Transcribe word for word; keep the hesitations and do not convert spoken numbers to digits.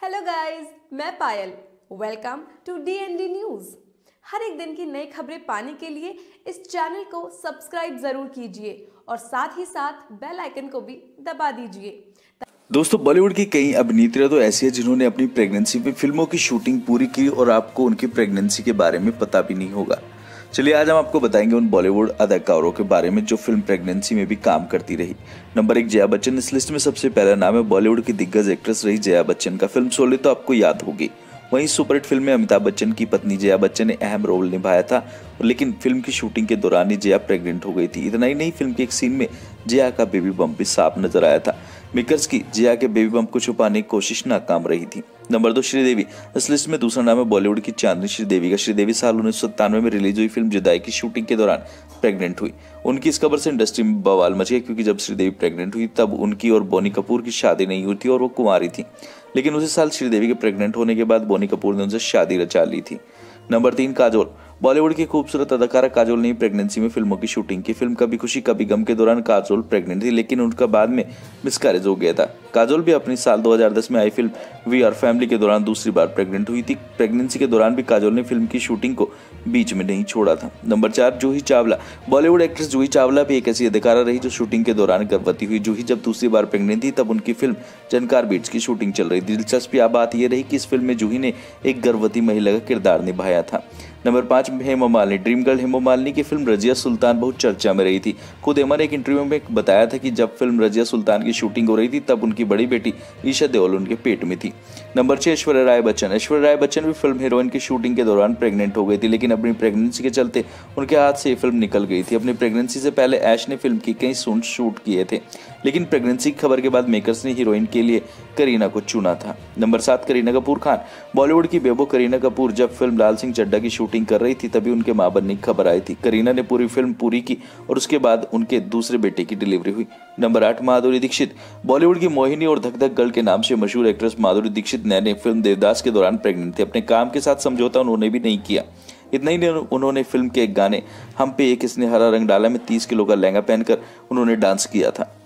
Hello guys, मैं Payal. Welcome to D N D news. हर एक दिन की नई खबरें पाने के लिए इस चैनल को सब्सक्राइब जरूर कीजिए और साथ ही साथ बेल आइकन को भी दबा दीजिए। दोस्तों, बॉलीवुड की कई अभिनेत्रियां तो ऐसी है जिन्होंने अपनी प्रेगनेंसी में फिल्मों की शूटिंग पूरी की और आपको उनकी प्रेगनेंसी के बारे में पता भी नहीं होगा। चलिए आज हम आपको बताएंगे उन बॉलीवुड अदाकारों के बारे में जो फिल्म प्रेगनेंसी में भी काम करती रही। नंबर एक, जया बच्चन। इस लिस्ट में सबसे पहला नाम है बॉलीवुड की दिग्गज एक्ट्रेस रही जया बच्चन का। फिल्म शोले तो आपको याद होगी। वहीं सुपरहिट फिल्म में अमिताभ बच्चन की पत्नी जया बच्चन ने अहम रोल निभाया था, लेकिन फिल्म की शूटिंग के दौरान ही जया प्रेग्नेंट हो गई थी। इतना ही नहीं, फिल्म के एक सीन में जया का बेबी बम्प भी साफ नजर आया था। मेकर्स की जया के बेबी बम्प को छुपाने की कोशिश नाकाम रही थी। नंबर दो, श्रीदेवी। इस लिस्ट में दूसरा नाम है बॉलीवुड की चांदनी श्रीदेवी का। श्रीदेवी साल उन्नीस सौ सत्तानवे में रिलीज हुई फिल्म जुदाई की शूटिंग के दौरान प्रेग्नेंट हुई। उनकी इस खबर से इंडस्ट्री में बवाल मच गया, क्योंकि जब श्रीदेवी प्रेग्नेंट हुई तब उनकी और बोनी कपूर की शादी नहीं हुई थी और वो कुंवारी थी। लेकिन उसी साल श्रीदेवी के प्रेग्नेंट होने के बाद बोनी कपूर ने उनसे शादी रचा ली थी। नंबर तीन, काजोल। बॉलीवुड की खूबसूरत अदाकारा काजोल ने प्रेगनेंसी में फिल्मों की शूटिंग की। फिल्म कभी खुशी कभी गम के दौरान काजोल प्रेग्नेंट थी, लेकिन उनका बाद में मिसकैरेज हो गया था। काजोल भी अपनी साल दो हज़ार दस में आई फिल्म वी आर फैमिली के दौरान दूसरी बार प्रेग्नेंट हुई थी। प्रेगनेंसी के दौरान भी काजोल ने फिल्म की शूटिंग को बीच में नहीं छोड़ा था। नंबर चार, जूही चावला। बॉलीवुड एक्ट्रेस जूही चावला भी एक ऐसी अदाकारा रही जो शूटिंग के दौरान गर्भवती हुई। जूही जब दूसरी बार प्रेग्नेंट थी तब उनकी फिल्म जनकार बीट्स की शूटिंग चल रही थी। दिलचस्प बात यह रही कि इस फिल्म में जूही ने एक गर्भवती महिला का किरदार निभाया था। नंबर पाँच, हेमा मालिनी। ड्रीम गर्ल हेमा मालिनी की फिल्म रजिया सुल्तान बहुत चर्चा में रही थी। खुद हेमा ने एक इंटरव्यू में बताया था कि जब फिल्म रजिया सुल्तान की शूटिंग हो रही थी तब उनकी बड़ी बेटी ईशा देओल उनके पेट में थी। नंबर छह, ऐश्वर्या राय बच्चन। ऐश्वर्या राय बच्चन भी फिल्म हीरोइन की शूटिंग के दौरान प्रेग्नेंट हो गई थी, लेकिन अपनी प्रेगनेंसी के चलते उनके हाथ से ये फिल्म निकल गई थी। अपनी प्रेगनेंसी से पहले ऐश ने फिल्म की कई सीन शूट किए थे, लेकिन प्रेगनेंसी की खबर के बाद मेकर्स ने हीरोइन के लिए करीना को चुना था। नंबर सात, करीना कपूर खान। बॉलीवुड की बेबो करीना कपूर जब फिल्म लाल सिंह चड्ढा की शूटिंग कर रही थी तभी उनके मां बनने की खबर आई थी। करीना ने पूरी फिल्म पूरी की और उसके बाद उनके दूसरे बेटे की डिलीवरी हुई। नंबर आठ, माधुरी दीक्षित। बॉलीवुड की मोहिनी और धक धक गर्ल के नाम से मशहूर एक्ट्रेस माधुरी दीक्षित ने फिल्म देवदास के दौरान प्रेग्नेंट थे। अपने काम के साथ समझौता उन्होंने भी नहीं किया। इतना ही नहीं, उन्होंने फिल्म के एक गाने हम पे एक किसने हरा रंग डाला में तीस किलो का लहंगा पहनकर उन्होंने डांस किया था।